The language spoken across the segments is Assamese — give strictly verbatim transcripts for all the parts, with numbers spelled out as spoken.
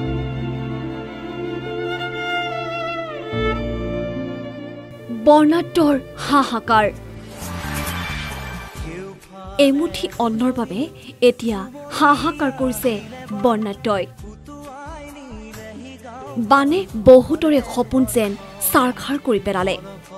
বৰ্ণাঢ্যৰ হাহাকাৰ এমুঠি অন্নৰ বাবে এতিয়া হাহাকাৰ কৰিছে বৰ্ণাঢ্যই বানে বহুতৰে সপোন যেন সাৰখাৰ কৰি পেলালে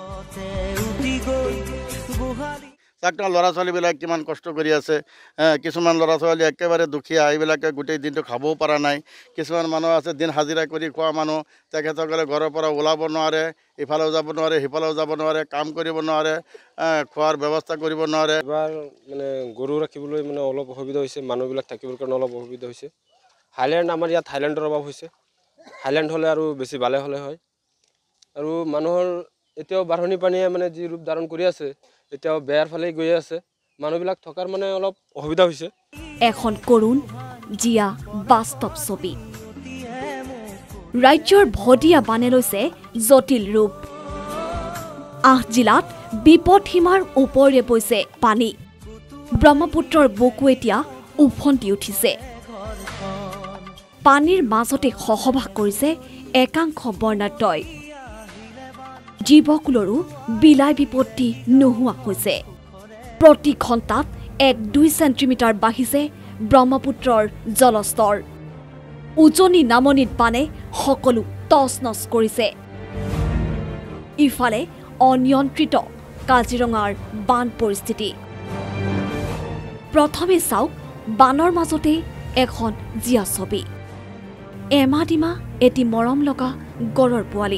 চাকটা ল'ৰা ছোৱালীবিলাক কিমান কষ্ট কৰি আছে কিছুমান ল'ৰা ছোৱালী একেবাৰে দুখীয়া এইবিলাকে গোটেই দিনটো খাবও পৰা নাই কিছুমান মানুহ আছে দিন হাজিৰা কৰি খোৱা মানুহ তেখেতসকলে ঘৰৰ পৰা ওলাব নোৱাৰে ইফালেও যাব নোৱাৰে সিফালেও যাব নোৱাৰে কাম কৰিব নোৱাৰে খোৱাৰ ব্যৱস্থা কৰিব নোৱাৰে এবাৰ মানে গৰু ৰাখিবলৈ মানে অলপ অসুবিধা হৈছে মানুহবিলাক থাকিবৰ কাৰণে অলপ অসুবিধা হৈছে হাইলেণ্ড আমাৰ ইয়াত হাইলেণ্ডৰ অভাৱ হৈছে হাইলেণ্ড হ'লে আৰু বেছি ভালে হ'লে হয় আৰু মানুহৰ এতিয়াও বাঢ়নি পানীয়ে মানে যি ৰূপ ধাৰণ কৰি আছে এতিয়াও বেয়াৰ ফালে গৈ আছে মানুহবিলাক থকাৰ মানে অলপ অসুবিধা হৈছে এখন কৰুণ জিয়া বাস্তৱ ছবি ৰাজ্যৰ ভদিয়া বানে লৈছে জটিল ৰূপ আহ জিলাত বিপদসীমাৰ ওপৰে বৈছে পানী ব্ৰহ্মপুত্ৰৰ বুকু এতিয়া উফন্দি উঠিছে পানীৰ মাজতে সহবাস কৰিছে একাংশ বৰ্ণাঢ্যই জীৱকুলৰো বিলাই বিপত্তি নোহোৱা হৈছে প্ৰতি ঘণ্টাত এক দুই চেণ্টিমিটাৰ বাঢ়িছে ব্ৰহ্মপুত্ৰৰ জলস্তৰ উজনি নামনিত বানে সকলো তছনছ কৰিছে ইফালে অনিয়ন্ত্ৰিত কাজিৰঙাৰ বান পৰিস্থিতি প্ৰথমে চাওক বানৰ মাজতে এখন জিয়া ছবি এমাদিমা এটি মৰম লগা গড়ৰ পোৱালি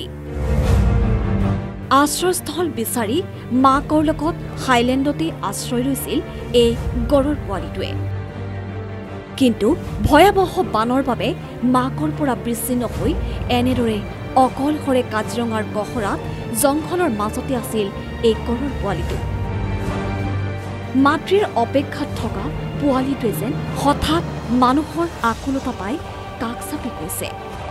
আশ্ৰয়স্থল বিচাৰি মাকৰ লগত হাইলেণ্ডতে আশ্ৰয় লৈছিল এই গড়ৰ পোৱালিটোৱে কিন্তু ভয়াবহ বানৰ বাবে মাকৰ পৰা বিচ্ছিন্ন হৈ এনেদৰে অকলশৰে কাজিৰঙাৰ কহৰাত জংঘলৰ মাজতে আছিল এই গড়ৰ পোৱালিটো মাতৃৰ অপেক্ষাত থকা পোৱালিটোৱে যেন হঠাৎ মানুহৰ আকুলতা পাই কাষ চাপি গৈছে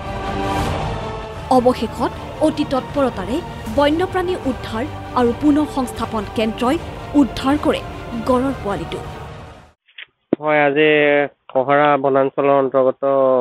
অৱশেষত অতি তৎপৰতাৰে বন্যপ্ৰাণী উদ্ধাৰ আৰু পুনৰ সংস্থাপন কেন্দ্ৰই উদ্ধাৰ কৰে গড়ৰ পোৱালিটো হয় আজি কহৰা বনাঞ্চলৰ অন্তৰ্গত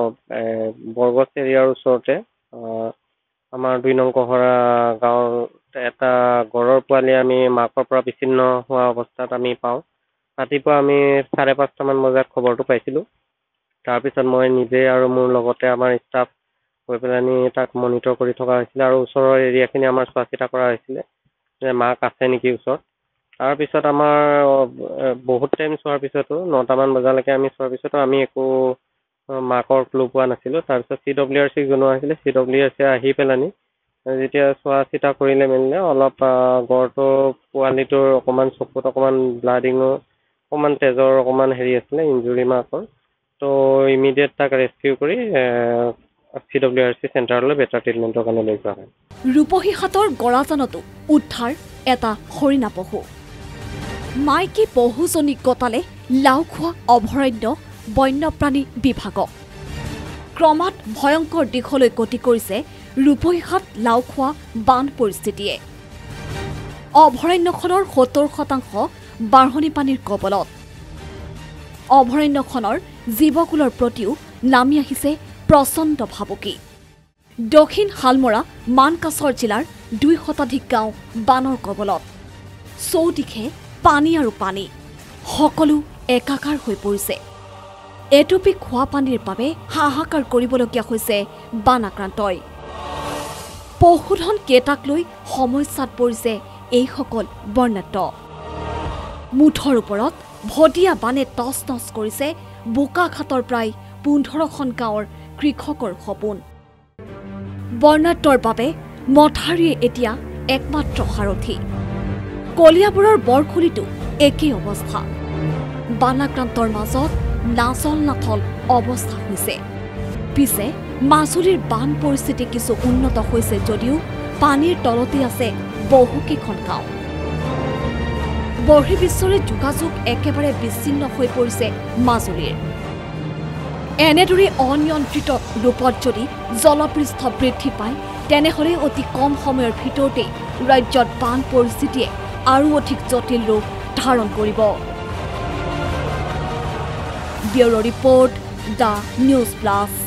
বৰগছ এৰিয়াৰ ওচৰতে আমাৰ দুই নং কহৰা গাঁৱৰ এটা গড়ৰ পোৱালি আমি মাকৰ পৰা বিচ্ছিন্ন হোৱা অৱস্থাত আমি পাওঁ ৰাতিপুৱা আমি চাৰে পাঁচটামান বজাত খবৰটো পাইছিলোঁ তাৰপিছত মই নিজে আৰু মোৰ লগতে আমাৰ ষ্টাফ গৈ পেলাই তাক মনিটৰ কৰি থকা হৈছিলে আৰু ওচৰৰ এৰিয়াখিনি আমাৰ চোৱা চিতা কৰা হৈছিলে যে মাক আছে নেকি ওচৰত তাৰপিছত আমাৰ বহুত টাইম চোৱাৰ পিছতো নটামান বজালৈকে আমি চোৱাৰ পিছতো আমি একো মাকৰ ক্লু পোৱা নাছিলোঁ তাৰপিছত চি ডব্লিউ আৰ চিক জনোৱা হৈছিলে চি ডব্লিউ আৰ চি আহি পেলানি যেতিয়া চোৱা চিতা কৰিলে মেলিলে অলপ গড়টো পোৱালিটোৰ অকণমান চকুত অকণমান ব্লাডিঙো অকণমান তেজৰ অকণমান হেৰি আছিলে ইঞ্জুৰি মাকৰ তো ইমিডিয়েট তাক ৰেস্কিউ কৰি চি ডব্লিউ আৰ চি চেণ্টাৰলৈ বেটাৰ ট্ৰিটমেণ্টৰ কাৰণে লৈ যোৱা হয় ৰূপহীহাটৰ গৰাজানতো উদ্ধাৰ এটা হৰিণা পহু মাইকী পহুজনীক গতালে লাওখোৱা অভয়াৰণ্য বন্যপ্ৰাণী বিভাগক ক্ৰমাৎ ভয়ংকৰ দিশলৈ গতি কৰিছে ৰূপহীহাট লাওখোৱা বান পৰিস্থিতিয়ে অভয়াৰণ্যখনৰ সত্তৰ শতাংশ বাঢ়নি পানীৰ কবলত অভয়াৰণ্যখনৰ জীৱকুলৰ প্ৰতিও নামি আহিছে প্ৰচণ্ড ভাবুকি দক্ষিণ হালমৰা মানকাছৰ জিলাৰ দুই শতাধিক গাঁও বানৰ কবলত চৌদিশে পানী আৰু পানী সকলো একাকাৰ হৈ পৰিছে এটুপি খোৱা পানীৰ বাবে হাহাকাৰ কৰিবলগীয়া হৈছে বান আক্ৰান্তই পশুধন কেইটাক লৈ সমস্যাত পৰিছে এইসকল বৰ্ণাঢ্য মুঠৰ ওপৰত ভদিয়া বানে টচ টচ কৰিছে বোকাখাটৰ প্ৰায় পোন্ধৰখন গাঁৱৰ কৃষকৰ সপোন বৰ্ণাঢ্যৰ বাবে মথাৰীয়ে এতিয়া একমাত্ৰ সাৰথী কলিয়াবৰৰ বৰখুলিতো একেই অৱস্থা বানাক্ৰান্তৰ মাজত নাচল নাথল অৱস্থা হৈছে পিছে মাজুলীৰ বান পৰিস্থিতি কিছু উন্নত হৈছে যদিও পানীৰ তলতে আছে বহুকেইখন গাঁও বৰ্হিবিশ্বৰে যোগাযোগ একেবাৰে বিচ্ছিন্ন হৈ পৰিছে মাজুলীৰ এনেদৰে অনিয়ন্ত্ৰিত ৰূপত যদি জলপৃষ্ঠ বৃদ্ধি পায় তেনেহলে অতি কম সময়ৰ ভিতৰতে ৰাজ্যত বান পৰিস্থিতিয়ে আৰু অধিক জটিল ৰূপ ধাৰণ কৰিব bureau' report the news plus.